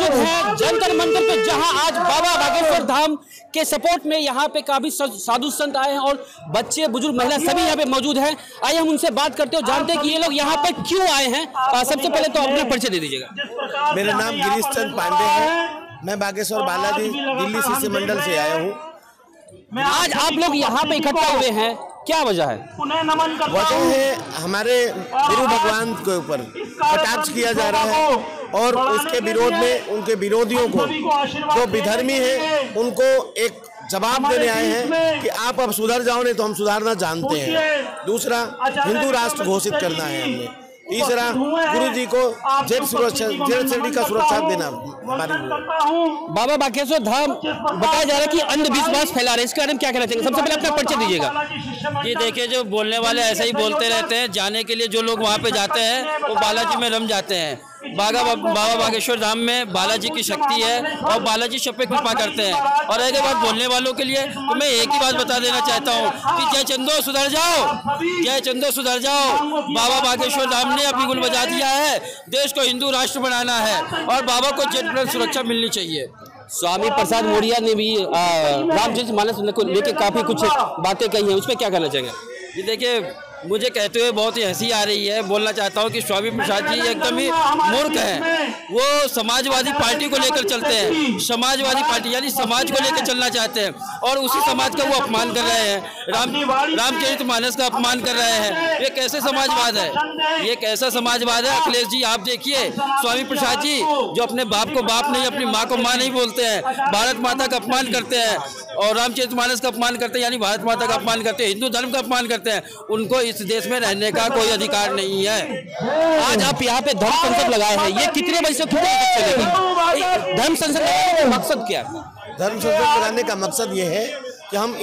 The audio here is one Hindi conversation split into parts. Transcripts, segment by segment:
मौजूद हैं जंतर मंतर पे, जहां आज बाबा बागेश्वर धाम के सपोर्ट में यहाँ पे काफी साधु संत आए हैं और बच्चे बुजुर्ग महिला सभी यहाँ पे मौजूद हैं। आइए हम उनसे बात करते हो, जानते हैं कि ये लोग यहाँ पे क्यों आए हैं। सबसे पहले तो अपना परिचय दे दीजिएगा। मेरा नाम गिरीश चंद पांडे है, मैं बागेश्वर बालाजी दिल्ली शिष्य मंडल से आया हूँ। आज आप लोग यहाँ पे इकट्ठा हुए हैं, क्या वजह है? वजह है हमारे गुरु भगवान के ऊपर कटाक्ष किया जा रहा है और उसके विरोध में उनके विरोधियों को, जो विधर्मी हैं, उनको एक जवाब देने आए हैं कि आप अब सुधर जाओ, नहीं तो हम सुधारना जानते हैं। दूसरा, हिंदू राष्ट्र घोषित करना है हमने। तीसरा, गुरु जी को जेल श्रेणी का सुरक्षा देना। बाबा बागेश्वर धाम बताया जा रहा है कि अंधविश्वास फैला रहे हैं, इसके बारे में क्या कहना चाहेंगे? सबसे पहले अपना परिचय दीजिएगा। ये देखिए, जो बोलने वाले ऐसे ही बोलते रहते हैं। जाने के लिए जो लोग वहाँ पे जाते हैं वो बालाजी में रम जाते हैं। बाबा बागेश्वर धाम में बालाजी की शक्ति है और बालाजी सब पे कृपा करते हैं। और एक बात बोलने वालों के लिए तो मैं एक ही बात बता देना चाहता हूँ कि जय चंदो सुधर जाओ, जय चंदो सुधर जाओ। बाबा बागेश्वर धाम ने अपनी गुल बजा दिया है, देश को हिंदू राष्ट्र बनाना है और बाबा को जेल सुरक्षा मिलनी चाहिए। स्वामी प्रसाद मौर्य ने भी रामचरित मानस को लेकर काफी कुछ बातें कही हैं, उसमें क्या कहना चाहेंगे? ये देखिए, मुझे कहते हुए बहुत ही हंसी आ रही है। बोलना चाहता हूँ कि स्वामी प्रसाद जी एकदम ही मूर्ख हैं। वो समाजवादी पार्टी को लेकर चलते हैं, समाजवादी पार्टी यानी समाज को लेकर चलना चाहते हैं और उसी समाज का वो अपमान कर रहे हैं। रामचरित मानस का अपमान कर रहे हैं। ये कैसे समाजवाद है? ये कैसा समाजवाद है? अखिलेश जी आप देखिए, स्वामी प्रसाद जी जो अपने बाप को बाप नहीं, अपनी माँ को माँ नहीं बोलते हैं, भारत माता का अपमान करते हैं और रामचरित मानस का अपमान करते हैं, यानी भारत माता का अपमान करते हैं, हिंदू धर्म का अपमान करते हैं। उनको इस देश में रहने का कोई अधिकार नहीं है। आज आप यहाँ पे धर्म संसद लगाए हैं, ये कितने बजे से कितने बजे चलेगी? धर्म संसद लगाने का मकसद क्या है? धर्म संसद लगाने का मकसद ये है कि हम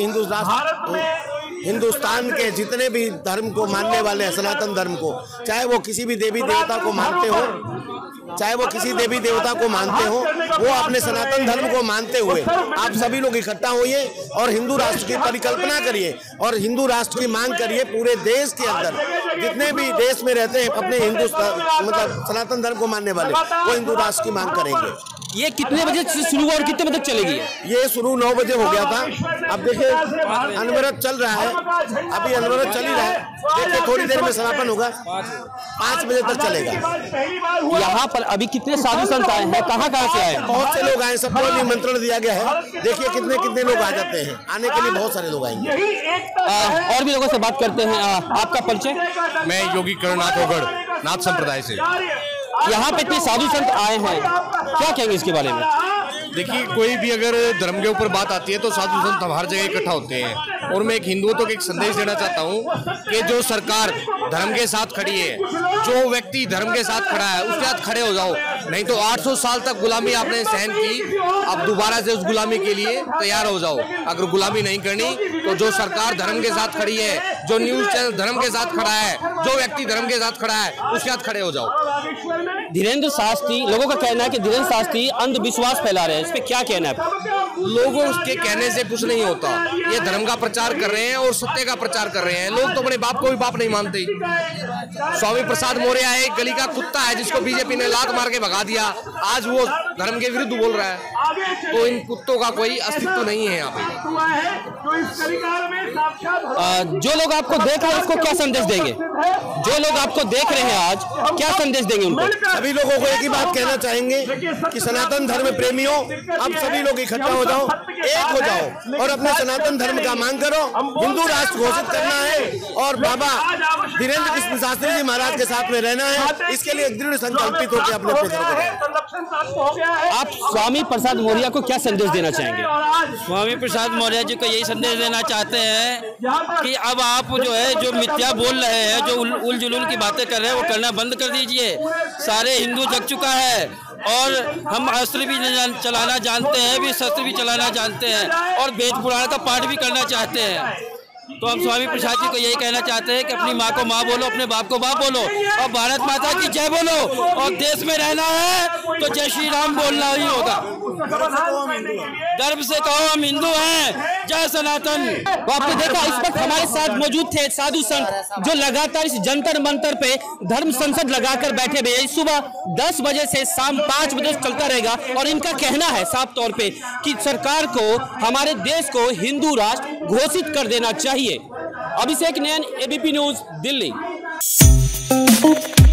हिंदुस्तान के जितने भी धर्म को मानने वाले हैं, सनातन धर्म को, चाहे वो किसी भी देवी देवता को मानते हो, चाहे वो किसी देवी देवता को मानते हो, वो अपने सनातन धर्म को मानते हुए आप सभी लोग इकट्ठा होइए और हिंदू राष्ट्र की परिकल्पना करिए और हिंदू राष्ट्र की मांग करिए। पूरे देश के अंदर जितने भी देश में रहते हैं अपने मतलब सनातन धर्म को मानने वाले, वो हिंदू राष्ट्र की मांग करेंगे। ये कितने बजे से शुरू हुआ और कितने बजे तक चलेगी? ये शुरू 9 बजे हो गया था। अब देखिए अनवरत चल रहा है, अभी अनवरत चल ही रहा है। देखिए थोड़ी देर में समापन होगा, 5 बजे तक चलेगा। यहाँ पर अभी कितने साधु संत आए हैं, कहाँ से आए? बहुत से लोग आए, सबको निमंत्रण दिया गया है। देखिए कितने लोग आ जाते हैं, आने के लिए बहुत सारे लोग आएंगे। और भी लोगों से बात करते हैं। आपका परिचय? मैं योगी करुणाथ ओगढ़ नाथ संप्रदाय से। यहाँ पे इतने साधु संत आए हैं, क्या कहेंगे इसके बारे में? देखिए, कोई भी अगर धर्म के ऊपर बात आती है तो साधु संत हर जगह इकट्ठा होते हैं और मैं एक हिंदुओं को एक संदेश देना चाहता हूँ कि जो सरकार धर्म के साथ खड़ी है, जो व्यक्ति धर्म के साथ खड़ा है, उसके साथ खड़े हो जाओ। नहीं तो 800 साल तक गुलामी आपने सहन की, अब दोबारा से उस गुलामी के लिए तैयार हो जाओ। अगर गुलामी नहीं करनी तो जो सरकार धर्म के साथ खड़ी है, जो न्यूज चैनल धर्म के साथ खड़ा है, जो व्यक्ति धर्म के साथ खड़ा है, उसके साथ खड़े हो जाओ। धीरेन्द्र शास्त्री, लोगों का कहना है कि धीरेन्द्र शास्त्री अंधविश्वास फैला रहे हैं, इस पे क्या कहना है? लोगों उसके कहने से कुछ नहीं होता। ये धर्म का प्रचार कर रहे हैं और सत्य का प्रचार कर रहे हैं। लोग तो अपने बाप को भी बाप नहीं मानते। स्वामी प्रसाद मौर्य एक गली का कुत्ता है जिसको बीजेपी ने लात मार के भगा दिया, आज वो धर्म के विरुद्ध बोल रहा है। तो इन कुत्तों का कोई अस्तित्व नहीं है यहाँ पे। जो लोग आपको देख रहे हैं उसको क्या संदेश देंगे? जो लोग आपको देख रहे हैं आज, क्या संदेश देंगे उनको? सभी लोगों को एक ही बात कहना चाहेंगे कि सनातन धर्म प्रेमियों, अब सभी लोग इकट्ठा हो जाओ, एक हो जाओ और अपने सनातन धर्म का मांग करो। हिंदू राष्ट्र घोषित करना है और बाबा धीरेन्द्र कृष्ण शास्त्री जी महाराज के साथ में रहना है। इसके लिए दृढ़ संकल्पित होकर अपने आप स्वामी प्रसाद मौर्य को क्या संदेश देना चाहेंगे? स्वामी प्रसाद मौर्य जी को यही संदेश देना चाहते हैं कि अब आप जो है, जो मिथ्या बोल रहे हैं, जो उल जुलूल की बातें कर रहे हैं, वो करना बंद कर दीजिए। सारे हिंदू जग चुका है और हम अस्त्र भी चलाना जानते हैं, भी शस्त्र भी चलाना जानते हैं और वेद पुराण का पाठ भी करना चाहते हैं। तो हम स्वामी प्रसाद जी को यही कहना चाहते हैं कि अपनी माँ को माँ बोलो, अपने बाप को बाप बोलो और भारत माता की जय बोलो। और देश में रहना है तो जय श्री राम बोलना ही होगा। गर्व से कहो हम हिंदू हैं, जय सनातन। तो आपने देखा इस वक्त हमारे साथ मौजूद थे साधु संत जो लगातार इस जंतर मंतर पे धर्म संसद लगाकर बैठे हुए। सुबह 10 बजे से शाम 5 बजे चलता रहेगा और इनका कहना है साफ तौर पे कि सरकार को हमारे देश को हिंदू राष्ट्र घोषित कर देना चाहिए। Abhishek Nain, ABP news, Delhi.